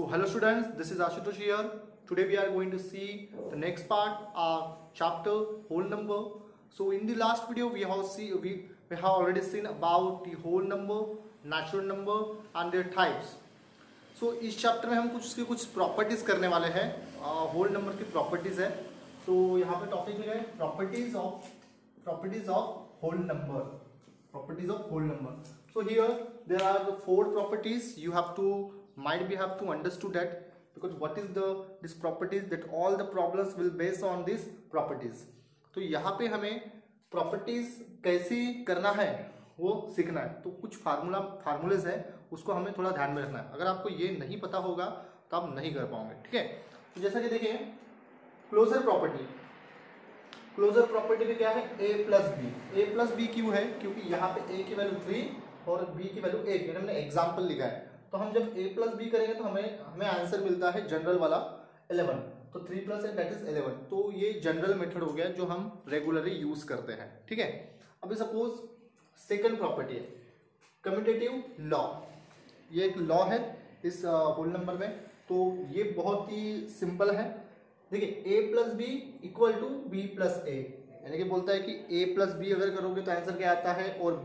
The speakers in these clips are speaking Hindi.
hello students, this is Ashutosh here. Today we are going to see the next part of chapter whole number. So in the last video we have already seen about the whole number, natural number and their types. So इस चैप्टर में हम कुछ प्रॉपर्टीज करने वाले हैं. होल नंबर की प्रॉपर्टीज है. तो यहाँ पे टॉपिक लिखा है properties of whole number. Properties of whole number. So here there are the 4 properties. You have to understood that, because what is this properties, that all the problems will based on these properties. तो यहाँ पे हमें properties कैसी करना है वो सीखना है. तो कुछ फार्मूलेज है, उसको हमें थोड़ा ध्यान में रखना है. अगर आपको ये नहीं पता होगा तो आप नहीं कर पाओगे. ठीक है. तो जैसा कि देखिए क्लोजर प्रॉपर्टी में क्या है, a प्लस बी क्यों है, क्योंकि यहाँ पे a की वैल्यू 3 और b की वैल्यू 1. मैंने एग्जांपल लिखा है. तो हम जब a प्लस बी करेंगे तो हमें आंसर मिलता है जनरल वाला 11. तो 3 प्लस 8 दैट इज 11. तो ये जनरल मेथड हो गया जो हम रेगुलरली यूज करते हैं. ठीक है. अभी सपोज सेकंड प्रॉपर्टी है कम्यूटेटिव लॉ. ये एक लॉ है इस होल नंबर में. तो ये बहुत ही सिंपल है. देखिए a plus B equal to B plus A, यानी कि बोलता है कि a प्लस बी अगर करोगे तो आंसर क्या आता है, और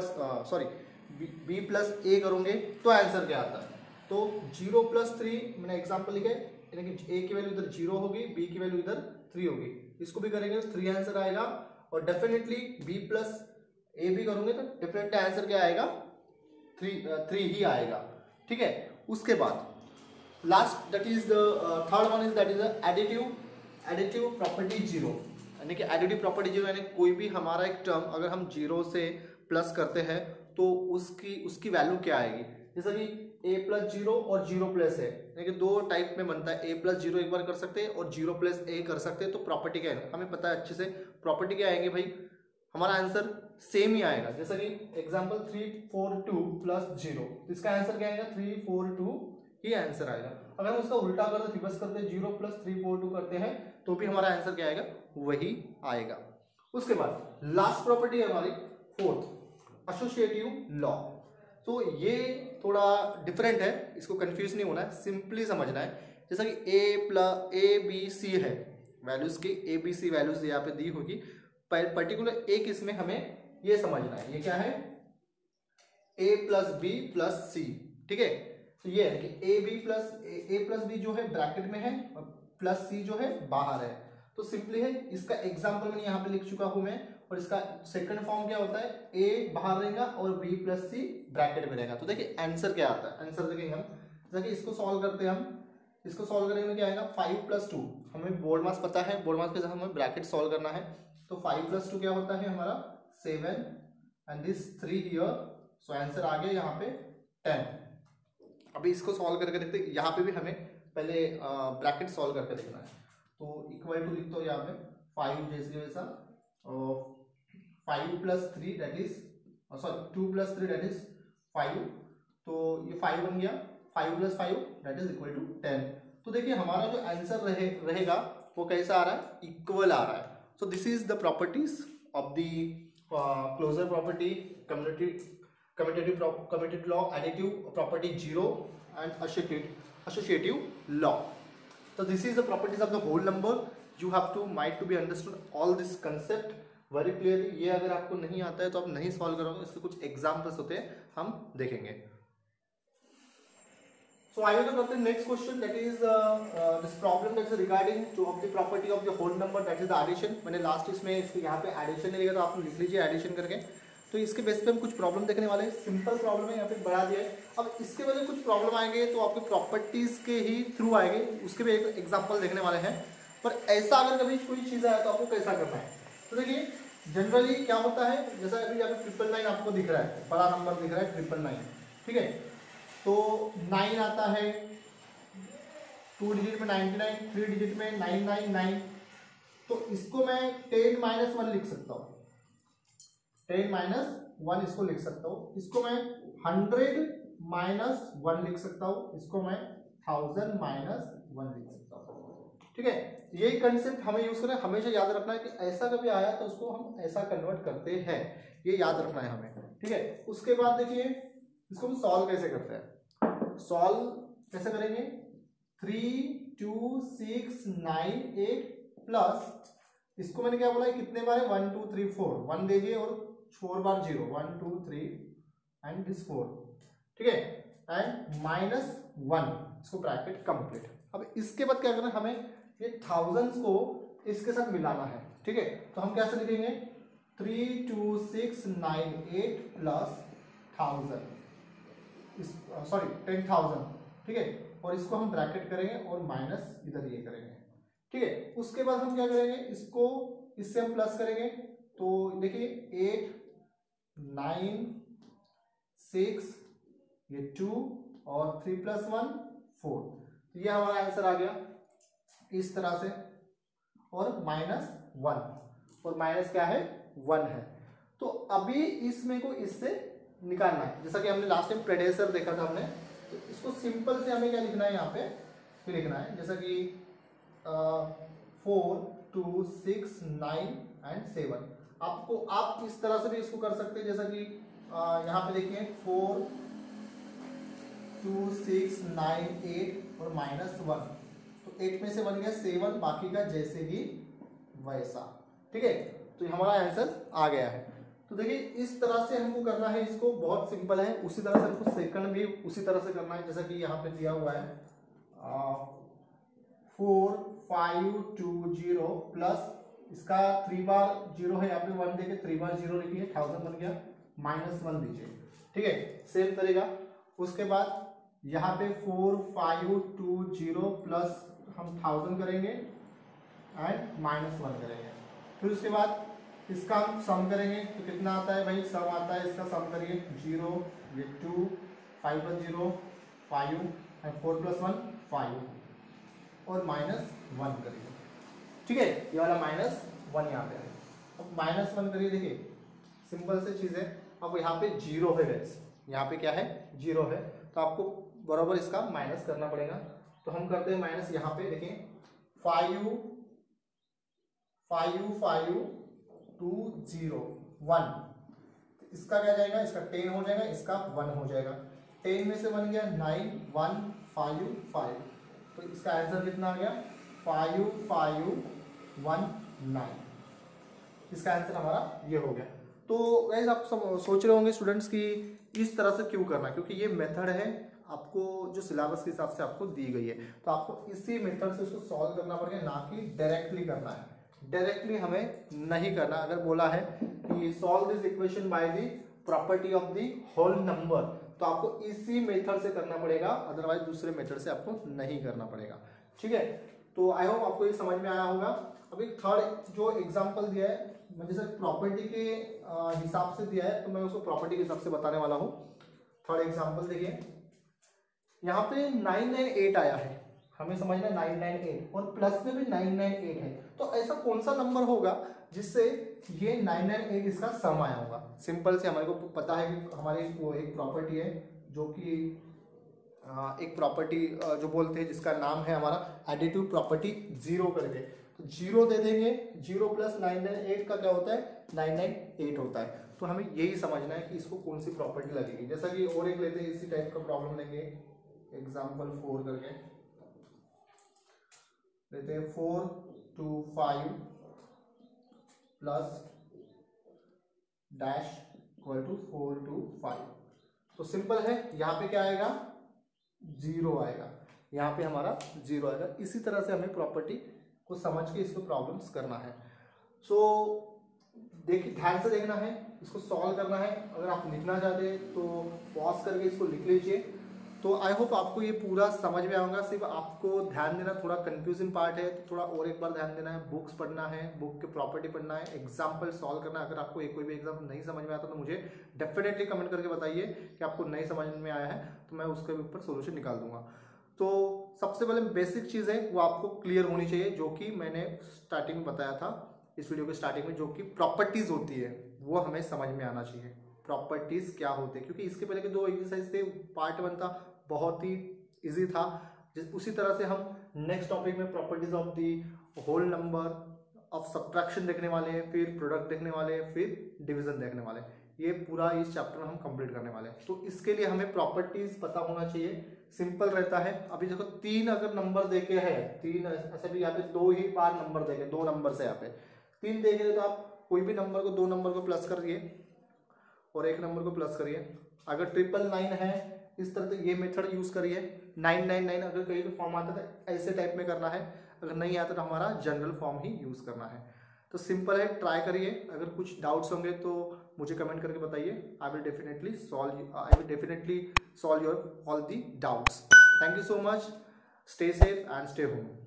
b प्लस ए करोगे तो आंसर क्या आता है. तो 0 प्लस 3 मैंने एग्जांपल लिखा है, यानी कि a की वैल्यू इधर 0 होगी, b की वैल्यू इधर 3 होगी. इसको भी करेंगे तो 3 आंसर आएगा. और डेफिनेटली b प्लस ए भी करोगे तो डेफिनेटली आंसर क्या आएगा, 3 ही आएगा. ठीक है. उसके बाद last that is the third one is that is additive property 0. यानी कि एडिटिव प्रॉपर्टी 0 यानी कोई भी हमारा एक टर्म अगर हम 0 से प्लस करते हैं तो उसकी वैल्यू क्या आएगी. जैसे कि a प्लस 0 और 0 प्लस a, यानी कि 2 टाइप में बनता है. a प्लस 0 एक बार कर सकते हैं और 0 प्लस a कर सकते हैं. तो प्रॉपर्टी क्या है हमें पता है अच्छे से. प्रॉपर्टी क्या आएगी भाई, हमारा आंसर सेम ही आएगा. जैसा कि एग्जाम्पल 342 प्लस 0, इसका आंसर क्या आएगा, 342 ही आंसर आएगा. अगर हम उसका उल्टा करते रिवर्स करते 0 प्लस 342 करते हैं तो भी हमारा आंसर क्या आएगा, वही आएगा. उसके बाद लास्ट प्रॉपर्टी है हमारी फोर्थ, एसोसिएटिव लॉ. तो ये थोड़ा डिफरेंट है, इसको कंफ्यूज नहीं होना है, सिंपली समझना है. जैसा कि ए बी सी है, वैल्यूज की ए बी सी वैल्यूज यहाँ पे दी होगी. पर्टिकुलर एक इसमें हमें ये समझना है, ये क्या है, A plus B plus C. ठीक है. तो ये है कि ए प्लस बी जो है ब्रैकेट में है और प्लस सी जो है बाहर है. तो सिंपली है, इसका एग्जांपल मैंने यहाँ पे लिख चुका हूं मैं. और इसका सेकंड फॉर्म क्या होता है, ए बाहर रहेगा और बी प्लस सी ब्रैकेट में रहेगा. तो देखिए आंसर क्या आता है, आंसर देखेंगे हम. जैसे इसको सॉल्व करते हैं हम, इसको सॉल्व करेंगे तो क्या आएगा, 5 प्लस 2. हमें बोर्ड मास पता है, बोर्ड मास के साथ हमें ब्रैकेट सॉल्व करना है. तो 5 प्लस 2 क्या होता है हमारा 7 and this 3 here. So answer आ गया यहाँ पे 10. अभी इसको सॉल्व करके देखते हैं. यहाँ पे भी हमें पहले ब्रैकेट सॉल्व करके देखना है. तो इक्वल टू लिखते हो यहाँ पे 5 जैसे वैसा, 5 plus 3 that is 2 plus 3 that is 5. तो ये 5 बन गया. 5 plus 5 that is equal to 10. तो देखिए हमारा जो आंसर रहेगा वो कैसा आ रहा है, इक्वल आ रहा है. So this is the properties of the closure property, commutative law, additive property 0 and associative law. So this is the properties of the whole number. You have to be understood all this concept very clearly. ये अगर आपको नहीं आता है तो आप नहीं सॉल्व करोगे. इसके कुछ एग्जाम्पल्स होते हैं, हम देखेंगे. So आइए तो करते हैं next question. That is this problem that is regarding to of the property of the whole number, that is the addition. मैंने लास्ट इसमें यहाँ पे एडिशन नहीं लिखा, तो आप लिख लीजिए एडिशन करके. तो इसके बेस पे हम कुछ प्रॉब्लम देखने वाले हैं. सिंपल प्रॉब्लम है, यहाँ पे बढ़ा दिया है. अब इसके वजह कुछ प्रॉब्लम आएंगे तो आपके प्रॉपर्टीज के ही थ्रू आएंगे, उसके भी एक एग्जांपल देखने वाले हैं. पर ऐसा अगर कभी कोई चीज़ आया तो आपको कैसा करना है. तो देखिए जनरली क्या होता है, जैसा अभी यहाँ पे 999 आपको दिख रहा है, बड़ा नंबर दिख रहा है 999. ठीक है. तो 9 आता है, 2 डिजिट में 99, 3 डिजिट में 999. तो इसको मैं 10 माइनस 1 लिख सकता हूँ. 10 माइनस 1 इसको लिख सकता हूँ. इसको मैं 100 माइनस 1 लिख सकता हूँ. इसको मैं 1000 माइनस 1 लिख सकता हूँ. ठीक है. यही कंसेप्ट हमें यूज करना है. हमेशा याद रखना है कि ऐसा कभी आया तो उसको हम ऐसा कन्वर्ट करते हैं, ये याद रखना है हमें. ठीक है. उसके बाद देखिए इसको हम सॉल्व कैसे करते हैं. सॉल्व कैसे करेंगे, 32698 प्लस इसको मैंने क्या बोला है कितने बार है 1 2 3 4 1 दीजिए और 4 बार 0 1 2 3 एंड दिस 4 ठीक है एंड -1 इसको ब्रैकेट कंप्लीट। अब इसके बाद क्या करना है हमें ये थाउजेंड्स को इसके साथ मिलाना है ठीक है। तो हम कैसे लिखेंगे 32698 प्लस 10,000 ठीक है और इसको हम ब्रैकेट करेंगे और माइनस इधर ये करेंगे ठीक है। उसके बाद हम क्या करेंगे इसको इससे हम प्लस करेंगे तो देखिए 8 9 6 ये 2 और 3 + 1 4 तो ये हमारा आंसर आ गया इस तरह से और -1 और माइनस क्या है 1 है। तो अभी इसमें को इससे निकालना है जैसा कि हमने लास्ट टाइम प्रेडेसर देखा था हमने। तो इसको सिंपल से हमें क्या लिखना है यहाँ पे फिर लिखना है जैसा कि 4 2 6 9 एंड 7 आपको आप इस तरह से भी इसको कर सकते हैं जैसा कि यहाँ पे देखिए 4 2 6 9 8 और -1 तो 8 में से बन गया 7 बाकी का जैसे ही वैसा ठीक है। तो हमारा आंसर आ गया है। तो देखिए इस तरह से हमको करना है इसको बहुत सिंपल है। उसी तरह से हमको सेकंड भी उसी तरह से करना है जैसा कि यहाँ पे दिया हुआ है 4 5 2 0 प्लस इसका 3 बार 0 है यहाँ पे 1 देके 3 बार 0 लिखिए 1000 बन गया -1 दीजिए ठीक है सेम तरीका। उसके बाद यहाँ पे 4 5 2 0 प्लस हम 1000 करेंगे एंड -1 करेंगे। फिर उसके बाद इसका हम सम करेंगे तो कितना आता है भाई सम आता है इसका सम करिए 0 ये 2 5 + 0 5 एंड 4 + 1 5 और -1 करिए ठीक है। ये वाला -1 यहाँ पे है। अब -1 करिए देखिए सिंपल से चीज़ है। अब यहाँ पे 0 है गैस यहाँ पे क्या है 0 है तो आपको बराबर इसका माइनस करना पड़ेगा। तो हम करते हैं माइनस यहाँ पे देखिए 5 5 5 2 0 1 इसका क्या जाएगा इसका 10 हो जाएगा इसका 1 हो जाएगा 10 में से बन गया 9 1 5 5 तो इसका आंसर कितना आ गया 5 5 1 9 इसका आंसर हमारा ये हो गया। तो गाइस आप सब सोच रहे होंगे स्टूडेंट्स कि इस तरह से क्यों करना है क्योंकि ये मेथड है आपको जो सिलेबस के हिसाब से आपको दी गई है तो आपको इसी मेथड से उसको सॉल्व करना पड़ेगा ना कि डायरेक्टली करना है। डायरेक्टली हमें नहीं करना। अगर बोला है कि solve this equation by the property of the whole number तो आपको इसी मेथड से करना पड़ेगा अदरवाइज दूसरे मेथड से आपको नहीं करना पड़ेगा ठीक है। तो आई होप आपको ये समझ में आया होगा। अभी थर्ड जो एग्जांपल दिया है जैसे प्रॉपर्टी के हिसाब से दिया है तो मैं उसको प्रॉपर्टी के हिसाब से बताने वाला हूँ। थर्ड एग्जांपल देखिए यहाँ पे 998 आया है हमें समझना 998 और प्लस में भी 998 है तो ऐसा कौन सा नंबर होगा जिससे ये 998 इसका सम आया होगा। सिंपल से हमारे को पता है कि हमारे वो एक प्रॉपर्टी है जो कि एक प्रॉपर्टी जो बोलते हैं जिसका नाम है हमारा एडिटिव प्रॉपर्टी 0 करके। तो 0 दे देंगे 0 + 998 का क्या होता है 998 होता है। तो हमें यही समझना है कि इसको कौन सी प्रॉपर्टी लगेगी। जैसा कि और एक लेते हैं इसी टाइप का प्रॉब्लम लेंगे एग्जाम्पल 4 करके लेते हैं 4 2 5 प्लस डैश इक्वल टू 4 2 5 तो सिंपल है यहाँ पे क्या आएगा 0 आएगा यहाँ पे हमारा 0 आएगा। इसी तरह से हमें प्रॉपर्टी को समझ के इसको प्रॉब्लम्स करना है। सो देखिए ध्यान से देखना है इसको सॉल्व करना है। अगर आप लिखना चाहते हैं तो पॉज करके इसको लिख लीजिए। तो आई होप आपको ये पूरा समझ में आऊँगा। सिर्फ आपको ध्यान देना थोड़ा कंफ्यूजिंग पार्ट है तो थोड़ा और एक बार ध्यान देना है। बुक्स पढ़ना है बुक के प्रॉपर्टी पढ़ना है एग्जाम्पल सॉल्व करना है। अगर आपको एक कोई भी एग्जाम्पल नहीं समझ में आता तो मुझे डेफिनेटली कमेंट करके बताइए कि आपको नहीं समझ में आया है तो मैं उसके ऊपर सोल्यूशन निकाल दूंगा। तो सबसे पहले बेसिक चीज़ है वो आपको क्लियर होनी चाहिए जो कि मैंने स्टार्टिंग में बताया था इस वीडियो के स्टार्टिंग में जो कि प्रॉपर्टीज होती है वो हमें समझ में आना चाहिए। प्रॉपर्टीज क्या होते हैं क्योंकि इसके पहले के 2 एक्सरसाइज थे पार्ट 1 था बहुत ही इजी था। उसी तरह से हम नेक्स्ट टॉपिक में properties of the whole number of subtraction देखने वाले हैं फिर प्रोडक्ट देखने वाले हैं फिर डिवीजन देखने वाले हैं। ये पूरा इस चैप्टर में हम कंप्लीट करने वाले हैं। तो इसके लिए हमें प्रॉपर्टीज पता होना चाहिए सिंपल रहता है। अभी देखो 3 अगर नंबर देके है, 3 ऐसे भी यहाँ पे 2 ही बार नंबर देके, 2 नंबर से यहाँ पे 3 देखे तो आप कोई भी नंबर को 2 नंबर को प्लस करिए और 1 नंबर को प्लस करिए। अगर 999 है इस तरह से ये मेथड यूज करिए। 999 अगर कहीं भी फॉर्म आता है ऐसे टाइप में करना है, अगर नहीं आता तो हमारा जनरल फॉर्म ही यूज करना है। तो सिंपल है, ट्राई करिए। अगर कुछ डाउट्स होंगे तो मुझे कमेंट करके बताइए। I will definitely solve your all the doubts. Thank you so much, stay safe and stay home.